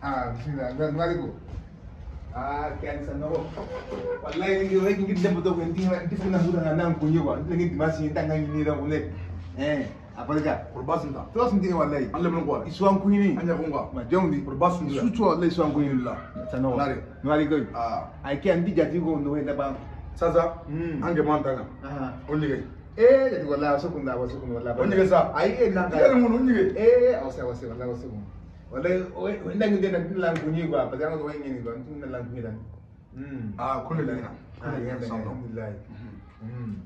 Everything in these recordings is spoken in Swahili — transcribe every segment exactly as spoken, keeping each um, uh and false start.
Ah, bismillah. Ngaliku. Ah, kian sana ko. Wallahi ngi rek ngi dem do ko ndi ndi fu na hu na nan ko nyewa. Ndi ngi dimasi tanga ni ra ko le. Eh, apalga. Kurbasin da. Tos ndi wallahi. Alle mun ko. Iswan ku ni. Anya ko nga. Ma jong di. Kurbasin da. Sucho wallahi iswan ku ni la. Sana ko. Nare. Ngari ko. Ah. Ai kian di jati ko no da ba. Sasa. Mm. Ange man tanga. Ah. Onni gay. Eh, jadi wallahi sukunda wa sukunda wallahi. Onni gay sa. Ai eh na. Yare mun onni gay. Eh, awse awse wallahi awse. Wallahi wenda ngi den din lan ku ni ba. Pa jang ko ngi ni ba. Tun lan ku ni dan. Mm. Ah, kullu lana. Ah, ya alhamdulillah. Mm.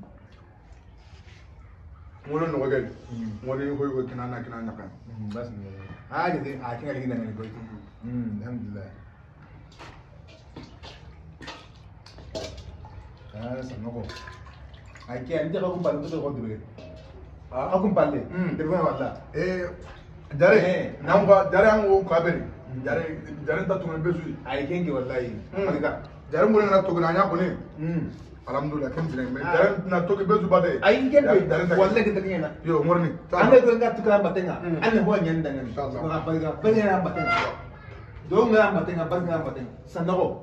Ngolo no gay. Ngoni ko ko kinana kinana kan. Mm, bas ni. Ah, jadi ah kinga lagi nan ko. Mm, alhamdulillah. Ah, sama ko. Ai ke andi ko kumpa ndo ko dibere. Ah, ko kumpa le. Mm, dibere wala. Eh, jare. Namba jare an wo ka beri. Jare jare da tun bezu. Ai kengi wallahi. Malika. Jare mo na to gna nya ko ni. Mm. Alhamdulillah kan jare me. Jare na to ke bezu bade. Ai kengi wallahi kita kena. Yo morni. Anda ko ngat tukar batenga. Mm. Anda ho nyan dangan. Inshallah. Ko apa ga pengen batenga. Do ngam batenga, pas ngam batenga. Sanako.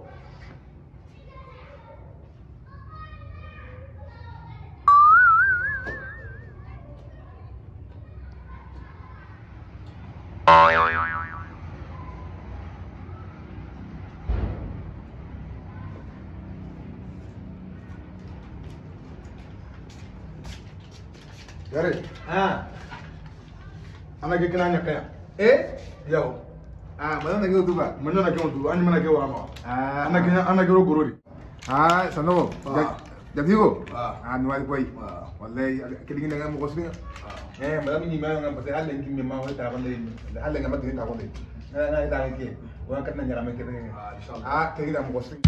Jare. Ah. Ana ke kinanya kaya. Eh? Yo. Ah, mana nak itu ba? Mana na ke on du. Ani mana ke wa ma. Ah. Ana ke ana ke ro gorori. Ah, sanako. Ah. Jadi ko. Ah. Ah, nuai koi. Ah. Wallahi kelingin dengan mo kosbinga. Eh, malam ini memang ngam pasal hal yang kimi mau kita akan deh. Hal yang ngam kita akan deh. Nah, nah kita akan ke. Orang kan nanya kami kita. Ah, insyaallah. Ah, kelingin mo kosbing.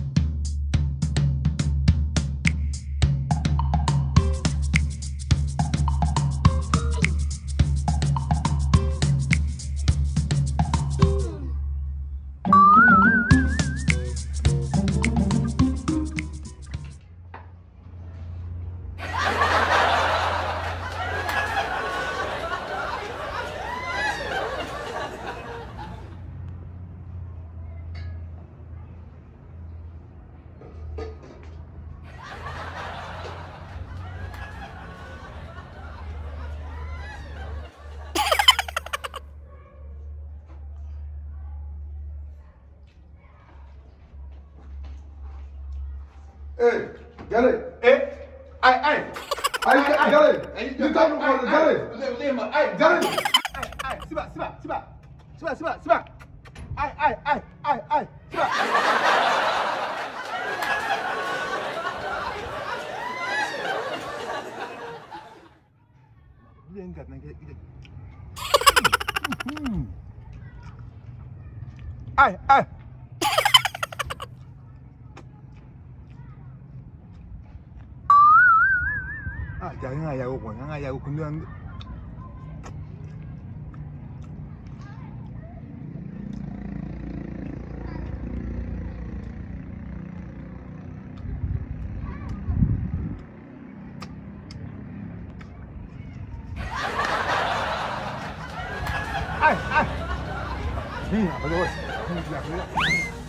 Eh, Jare. Eh, ai ai. Ai Jare. Ni ta no ko Jare. Ai, Jare. Ai, ai, siba, siba, siba. Siba, siba, siba. Ai, ai, ai, ai, ai. Siba. Dia angkat nak kita. Ai, ai. Ah, jangan ayah aku, jangan ayah aku kunjung. Ay, ay. Ni apa tu? Ni apa tu?